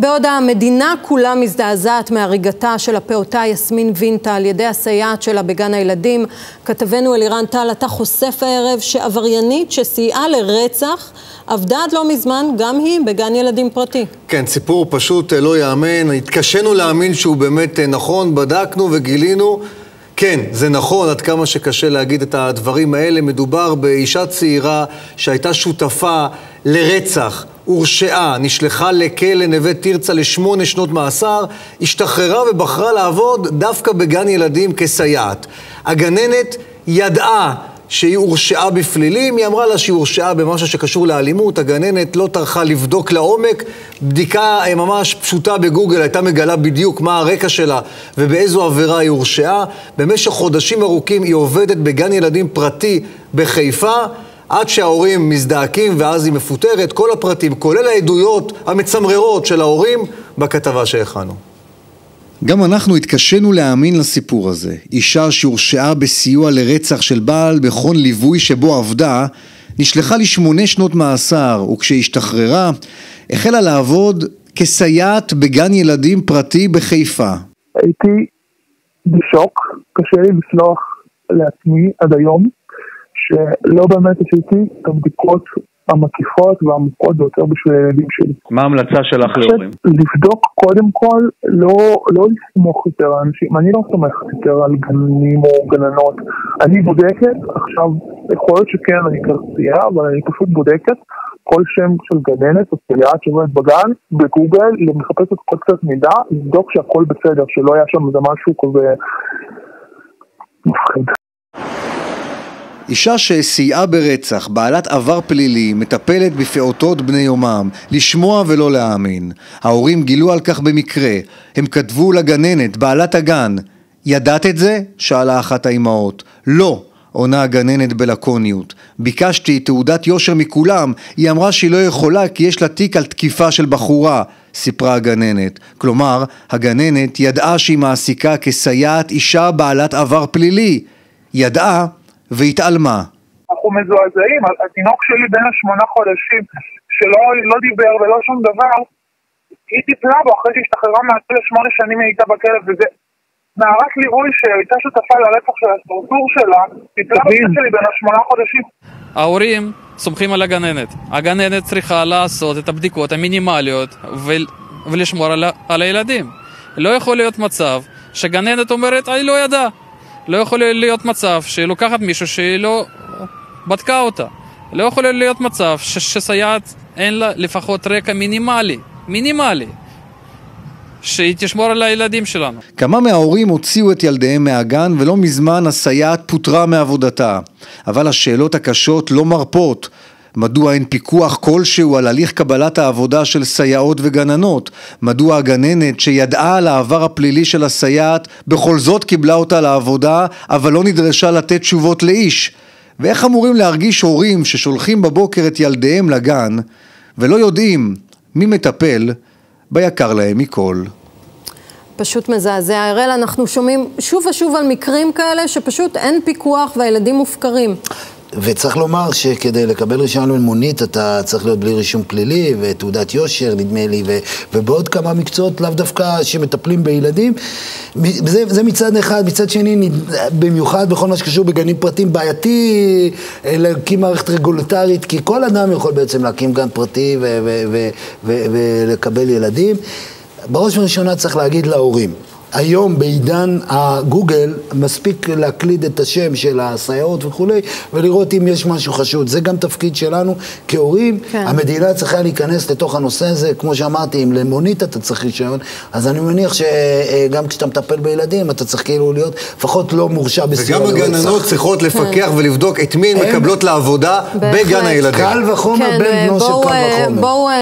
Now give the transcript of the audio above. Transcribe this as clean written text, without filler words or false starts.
בעוד המדינה כולה מזדעזעת מהריגתה של הפעוטה יסמין וינטה על ידי הסייעת שלה בגן הילדים, כתבנו אלירן טל, אתה חושף הערב שעבריינית שסייעה לרצח עבדה עד לא מזמן גם היא בגן ילדים פרטי. כן, סיפור פשוט לא יאמן, התקשינו להאמין שהוא באמת נכון, בדקנו וגילינו. כן, זה נכון, עד כמה שקשה להגיד את הדברים האלה. מדובר באישה צעירה שהייתה שותפה לרצח, הורשעה, נשלחה לכלא נווה תרצה ל8 שנות מאסר, השתחררה ובחרה לעבוד דווקא בגן ילדים כסייעת. הגננת ידעה שהיא הורשעה בפלילים, היא אמרה לה שהיא הורשעה במשהו שקשור לאלימות, הגננת לא טרחה לבדוק לעומק, בדיקה ממש פשוטה בגוגל הייתה מגלה בדיוק מה הרקע שלה ובאיזו עבירה היא הורשעה. במשך חודשים ארוכים היא עובדת בגן ילדים פרטי בחיפה, עד שההורים מזדעקים ואז היא מפוטרת. כל הפרטים, כולל העדויות המצמררות של ההורים בכתבה שהכנו. גם אנחנו התקשינו להאמין לסיפור הזה. אישה שהורשעה בסיוע לרצח של בעל בכל ליווי שבו עבדה, נשלחה ל8 שנות מאסר, וכשהשתחררה, החלה לעבוד כסייעת בגן ילדים פרטי בחיפה. הייתי בשוק, קשה לי לסלוח לעצמי עד היום, שלא באמת עשיתי את הבדיקות המקיפות והעמוקות ביותר בשביל הילדים שלי. מה ההמלצה שלך להורים? לבדוק קודם כל, לא לסמוך יותר על אנשים. אני לא סומכת יותר על גננים או גננות. אני בודקת, עכשיו יכול להיות שכן אני קרצייה, אבל אני פשוט בודקת כל שם של גננת או סייעת שעובדת בגן, בגוגל, מחפשת כל קצת מידע, לבדוק שהכל בסדר, שלא היה שם איזה משהו כזה מפחיד. אישה שסייעה ברצח, בעלת עבר פלילי, מטפלת בפעוטות בני יומם, לשמוע ולא להאמין. ההורים גילו על כך במקרה. הם כתבו לגננת, בעלת הגן. ידעת את זה? שאלה אחת האימהות. לא, עונה הגננת בלקוניות. ביקשתי תעודת יושר מכולם. היא אמרה שהיא לא יכולה כי יש לה תיק על תקיפה של בחורה, סיפרה הגננת. כלומר, הגננת ידעה שהיא מעסיקה כסייעת אישה בעלת עבר פלילי. ידעה והתעלמה. אנחנו מזועזעים, התינוק שלי בין 8 חודשים, שלא דיבר ולא שום דבר, היא טיפלה בו אחרי שהשתחררה מהכלא 8 שנים היא הייתה בכלא, וזה נערת ליווי שהייתה שותפה לרצח של הסטרטור שלה, טיפלה בקטע שלי בין 8 חודשים. ההורים סומכים על הגננת. הגננת צריכה לעשות את הבדיקות המינימליות ולשמור על הילדים. לא יכול להיות מצב שגננת אומרת, אני לא ידע. לא יכול להיות מצב שהיא לוקחת מישהו שהיא לא בדקה אותה. לא יכול להיות מצב שסייעת אין לה לפחות רקע מינימלי, שהיא תשמור על הילדים שלנו. כמה מההורים הוציאו את ילדיהם מהגן ולא מזמן הסייעת פוטרה מעבודתה. אבל השאלות הקשות לא מרפות. מדוע אין פיקוח כלשהו על הליך קבלת העבודה של סייעות וגננות? מדוע הגננת שידעה על העבר הפלילי של הסייעת בכל זאת קיבלה אותה לעבודה אבל לא נדרשה לתת תשובות לאיש? ואיך אמורים להרגיש הורים ששולחים בבוקר את ילדיהם לגן ולא יודעים מי מטפל ביקר להם מכל? פשוט מזעזע. הראל, אנחנו שומעים שוב ושוב על מקרים כאלה שפשוט אין פיקוח והילדים מופקרים. וצריך לומר שכדי לקבל רישיון למונית אתה צריך להיות בלי רישום פלילי ותעודת יושר נדמה לי ובעוד כמה מקצועות לאו דווקא שמטפלים בילדים. זה מצד אחד. מצד שני, במיוחד בכל מה שקשור בגנים פרטיים, בעייתי להקים מערכת רגולטרית, כי כל אדם יכול בעצם להקים גן פרטי ולקבל ילדים. בראש וראשונה צריך להגיד להורים, היום בעידן הגוגל מספיק להקליד את השם של הסייעות וכולי ולראות אם יש משהו חשוד. זה גם תפקיד שלנו כהורים. כן. המדינה צריכה להיכנס לתוך הנושא הזה, כמו שאמרתי, אם למונית אתה צריך רישיון, אז אני מניח שגם כשאתה מטפל בילדים אתה צריך כאילו להיות לפחות לא מורשע בסיוע לרצח. וגם הגננות צריכות לפקח ולבדוק את מי הן מקבלות לעבודה בגן הילדים. קל וחומר, בן בנו של קל וחומר.